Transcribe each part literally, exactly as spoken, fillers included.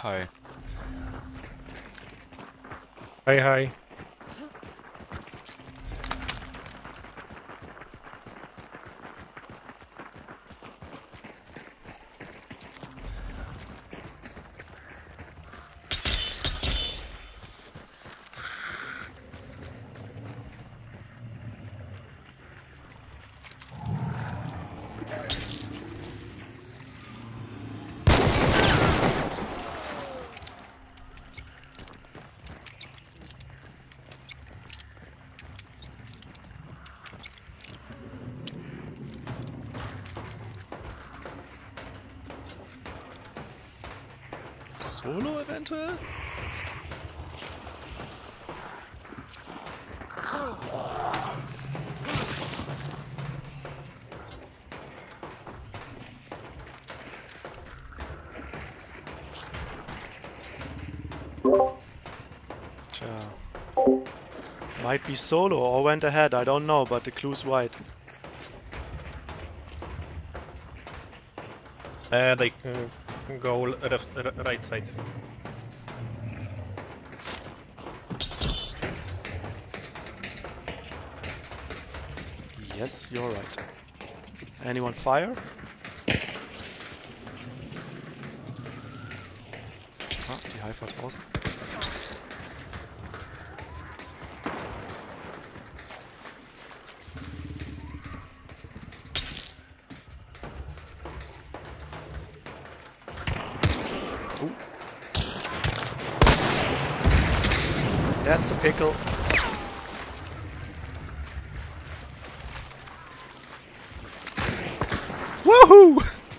Hi. Hi, hi. Solo eventuell? Tja. Might be solo or went ahead, I don't know, but the clue's white. Uh, they can go left, right side. Yes, you're right. Anyone fire? Ah, die Hive war draußen. Ooh. That's a pickle. Woohoo!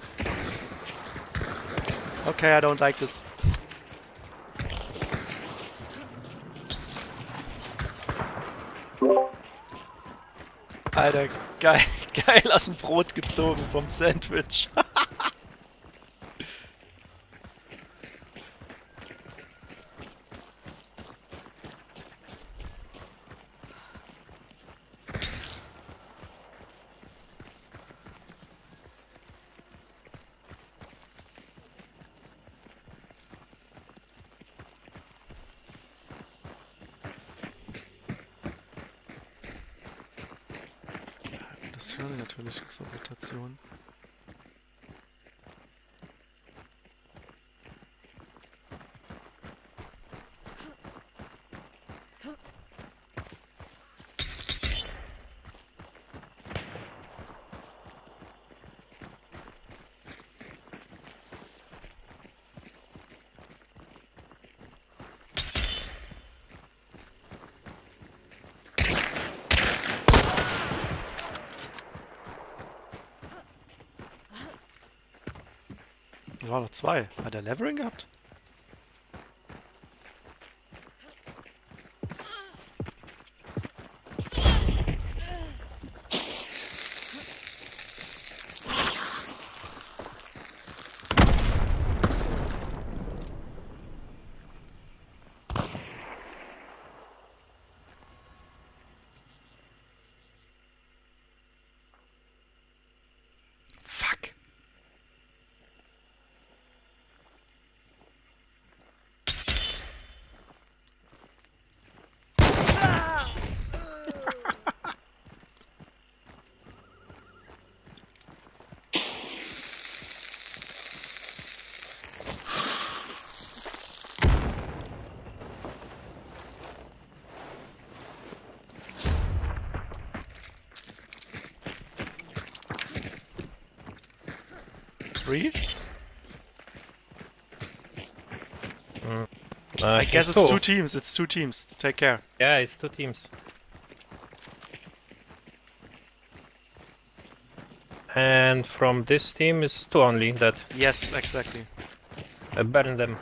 Okay, I don't like this. Alter, geil, geil aus dem Brot gezogen vom Sandwich. Das hören wir natürlich zur Rotation. Da waren noch zwei. Hat er Levering gehabt? Fuck. Three? Mm. Uh, I guess it's two teams. It's two teams. Take care. Yeah, it's two teams. And from this team is two only that Yes, exactly. uh, burn them.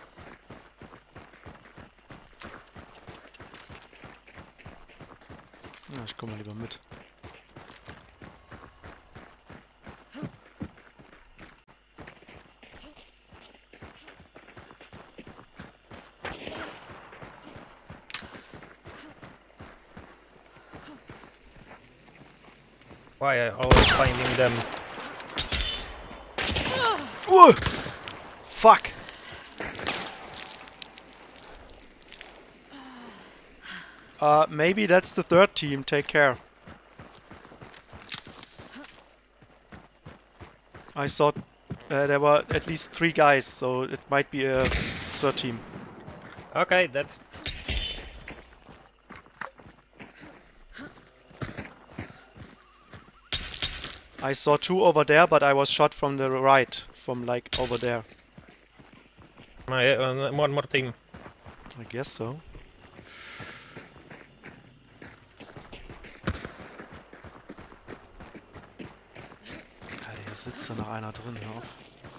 Na, ich komm mal lieber mit. Why I always finding them? Uh! Fuck! Uh, maybe that's the third team. Take care. I thought uh, there were at least three guys, so it might be a third team. Okay, that. I saw two over there, but I was shot from the right, from like over there. My, uh, one more team. I guess so. Alter, hier sitzt da noch einer drin, hör auf.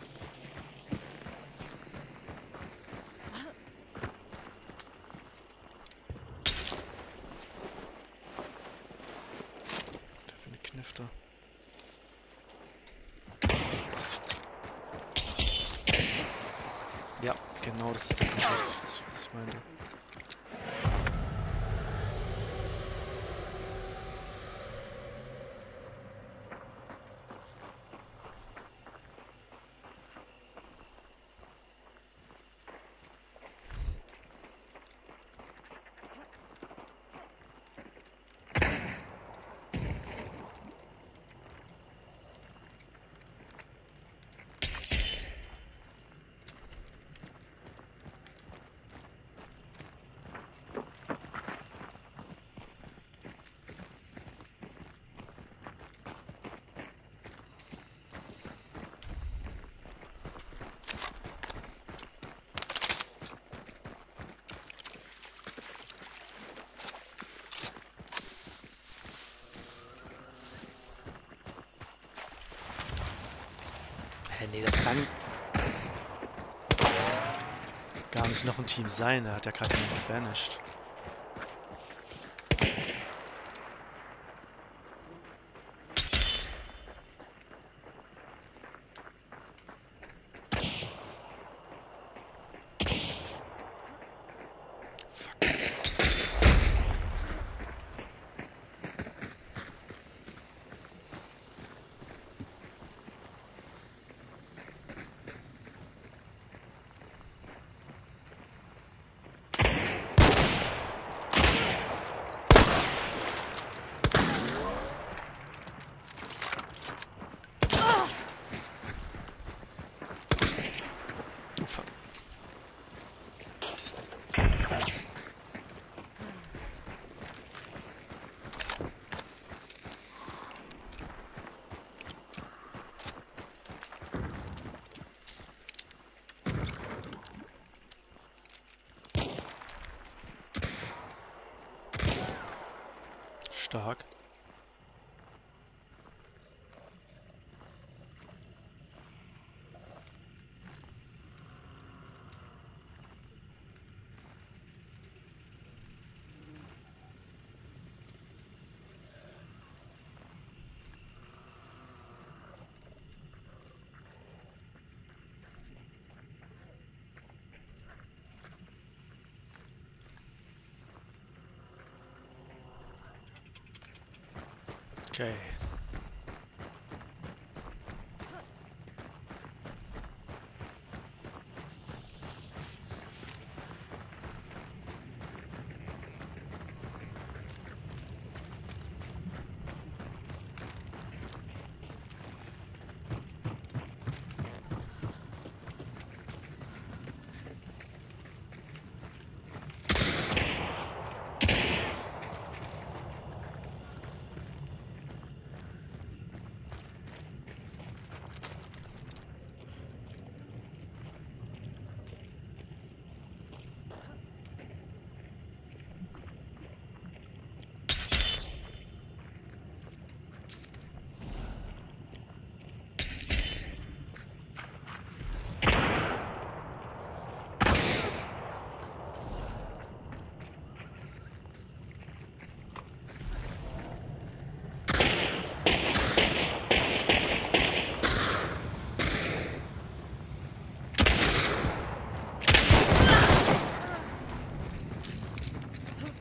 Der für eine Knifte. Ja, genau, das ist der von rechts, das ist, was ich meinte. Hä, nee, das kann gar nicht noch ein Team sein. Er hat ja gerade jemanden gebanished. Stark. Okay.